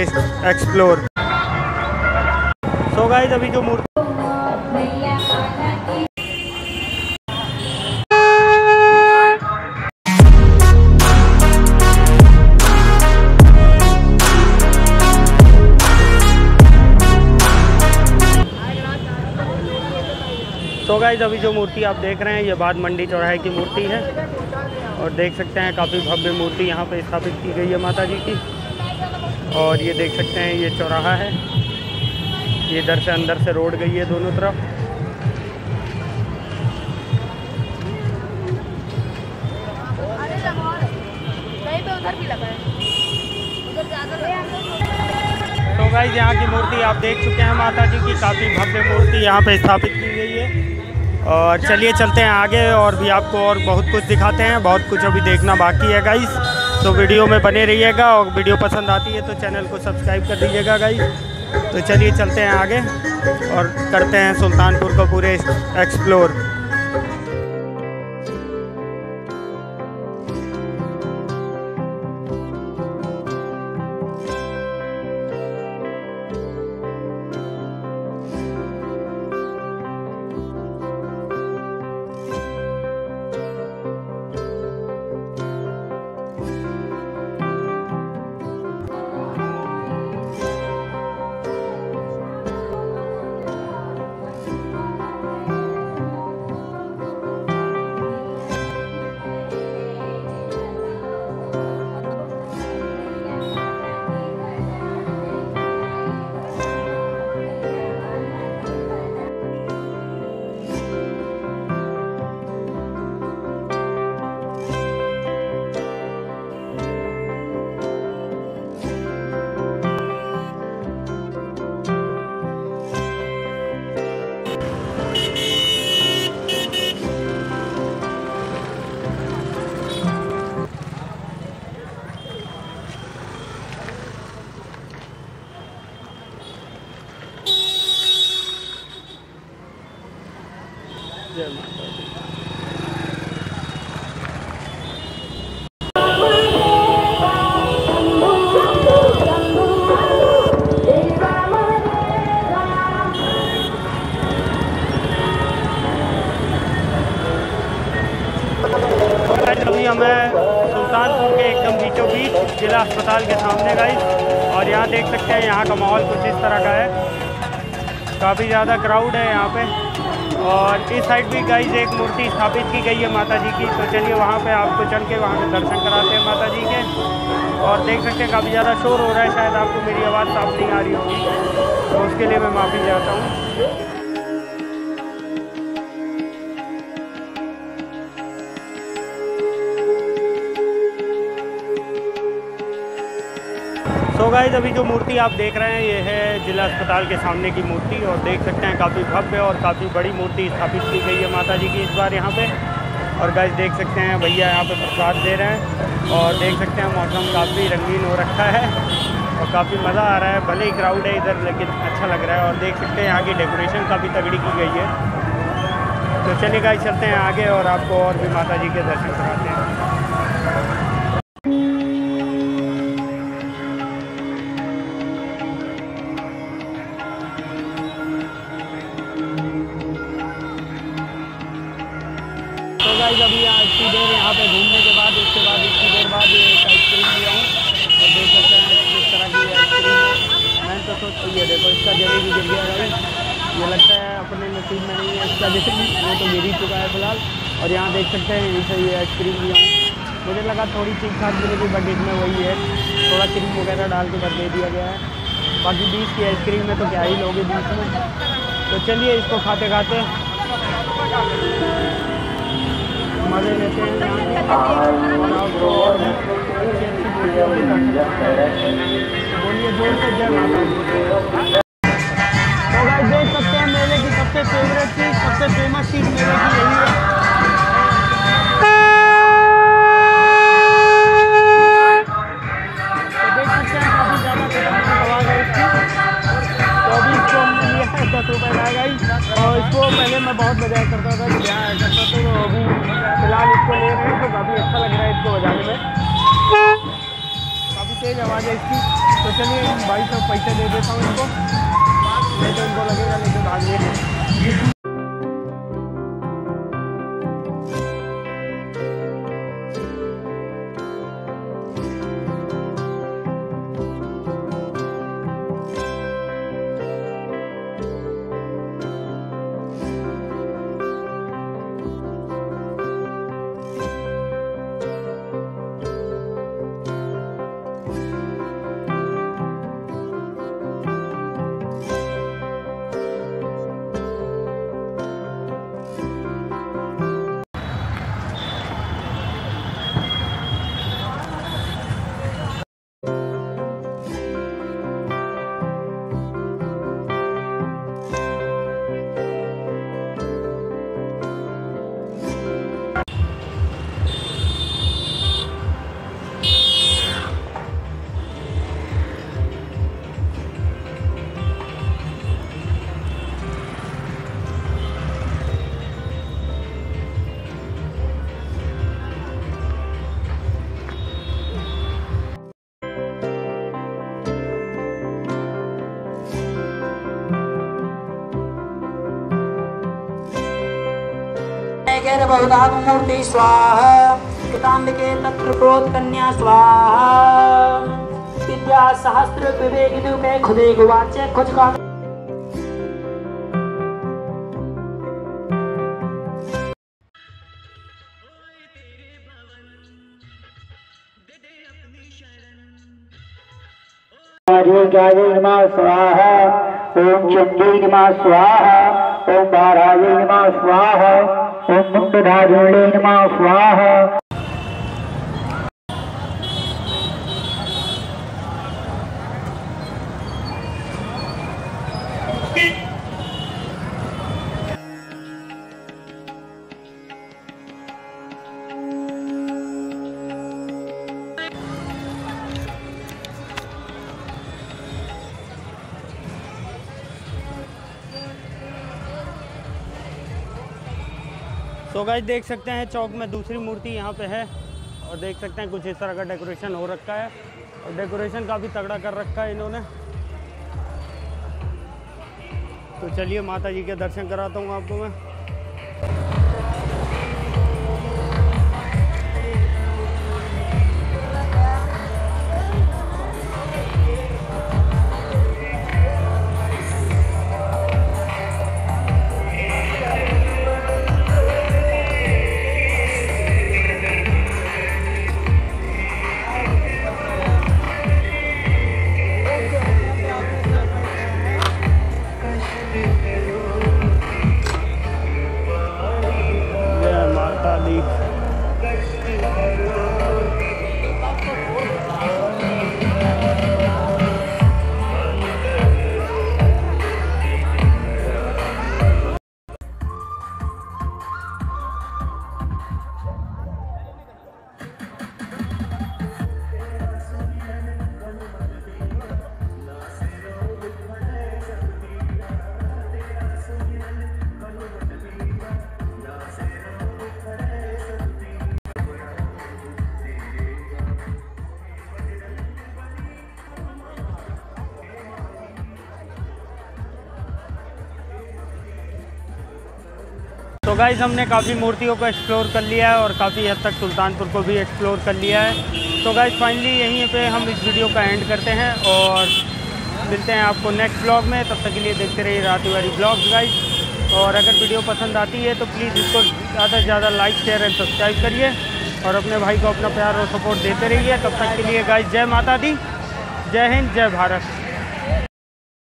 Explore. So guys अभी जो मूर्ति अभी जो मूर्ति आप देख रहे हैं ये बाद मंडी चौराहे की मूर्ति है और देख सकते हैं काफ़ी भव्य मूर्ति यहाँ पे स्थापित की गई है माता जी की। और ये देख सकते हैं ये चौराहा है, ये इधर से अंदर से रोड गई है दोनों तरफ। तो गाइस यहाँ की मूर्ति आप देख चुके हैं माता जी की, काफ़ी भव्य मूर्ति यहाँ पे स्थापित की गई है। और चलिए चलते हैं आगे और भी आपको और बहुत कुछ दिखाते हैं, बहुत कुछ अभी देखना बाकी है गाइस। तो वीडियो में बने रहिएगा और वीडियो पसंद आती है तो चैनल को सब्सक्राइब कर दीजिएगा गाइस। तो चलिए चलते हैं आगे और करते हैं सुल्तानपुर को पूरे एक्सप्लोर। जय माता दी। अभी हमें सुल्तानपुर के एकदम बीचों बीच जिला अस्पताल के सामने गाइस, और यहाँ देख सकते हैं यहाँ का माहौल कुछ इस तरह का है, काफ़ी ज़्यादा क्राउड है यहाँ पे। और इस साइड भी गाइस एक मूर्ति स्थापित की गई है माता जी की, तो चलिए वहाँ पे आपको चल के वहाँ पे दर्शन कराते हैं माता जी के। और देख सकते हैं काफ़ी ज़्यादा शोर हो रहा है, शायद आपको मेरी आवाज़ साफ नहीं आ रही होगी, तो उसके लिए मैं माफ़ी चाहता हूँ। तो गाइस अभी जो मूर्ति आप देख रहे हैं ये है जिला अस्पताल के सामने की मूर्ति, और देख सकते हैं काफ़ी भव्य और काफ़ी बड़ी मूर्ति स्थापित की गई है माता जी की इस बार यहाँ पे। और गाइस देख सकते हैं भैया यहाँ पे प्रसाद दे रहे हैं, और देख सकते हैं मौसम काफ़ी रंगीन हो रखा है और काफ़ी मज़ा आ रहा है। भले ही क्राउड है इधर लेकिन अच्छा लग रहा है। और देख सकते हैं यहाँ की डेकोरेशन काफ़ी तगड़ी की गई है। तो चलिए गाइस चलते हैं आगे और आपको और भी माता जी के दर्शन कराते हैं। अभी इतनी देर यहाँ पे घूमने के बाद उसके बाद इतनी देर बाद एक आइसक्रीम लिया हूँ, और देख सकते हैं किस तरह की आइसक्रीम है। मैंने तो सोच ये देखो इसका जलेबी गिर गया है, ये लगता है अपने नसीब में नहीं है इसका जलेबी, वो तो गिर ही चुका है फिलहाल। और यहाँ देख सकते हैं यहीं से ये आइसक्रीम लिया हूँ, मुझे लगा थोड़ी ठीक ठाक मिलेगी बट इसमें वही है थोड़ा क्रीम वगैरह डाल के कर दे दिया गया है। बाकी 20 की आइसक्रीम में तो क्या ही लोगे 20 में। तो चलिए इसको खाते खाते मज़े लेते हैं। बोलिए जोर से जय माता दी। तो गाइस देख सकते हैं मेले की सबसे फेवरेट चीज़, सबसे फेमस चीज़ मेले की यही है। तो देख सकते हैं काफ़ी ज़्यादा आवाज़ है इसकी। तो अभी इसको हमने लिया है 10 रुपये का गाइस, और इसको पहले मैं बहुत बजाया करता था जब यहाँ आया करता था, तो अभी फिलहाल इसको ले रहे हैं तो काफ़ी अच्छा लग रहा है इसको बजाने में। काफ़ी तेज़ आवाज़ है इसकी। तो चलिए भाई साहब पैसे दे देता हूँ इनको, नहीं तो इनको लगेगा लेके भाग। बहुधातुमूर्ति स्वाहा कृतांबिके तत्र प्रोत्कन्या स्वाहा विद्या सहस्त्र विवेक दुपे खुदे गुवाचे खुद का नमः स्वाहा। ओम चंडी नमः स्वाहा। ओम बाराय नमः स्वाहा। ओम मुंडधारिणे नमः स्वाहा। तो गाइस देख सकते हैं चौक में दूसरी मूर्ति यहाँ पे है और देख सकते हैं कुछ इस तरह का डेकोरेशन हो रखा है और डेकोरेशन काफ़ी तगड़ा कर रखा है इन्होंने। तो चलिए माता जी के दर्शन कराता हूँ आपको मैं। तो गाइस हमने काफ़ी मूर्तियों को एक्सप्लोर कर लिया है और काफ़ी हद तक सुल्तानपुर को भी एक्सप्लोर कर लिया है। तो गाइस फाइनली यहीं पे हम इस वीडियो का एंड करते हैं और मिलते हैं आपको नेक्स्ट ब्लॉग में। तब तक के लिए देखते रहिए रात तिवारी ब्लॉग्स गाइस। और अगर वीडियो पसंद आती है तो प्लीज़ इसको ज़्यादा से ज़्यादा लाइक शेयर एंड सब्सक्राइब करिए और अपने भाई को अपना प्यार और सपोर्ट देते रहिए। तब तक के लिए गाइस जय माता दी, जय हिंद, जय भारत।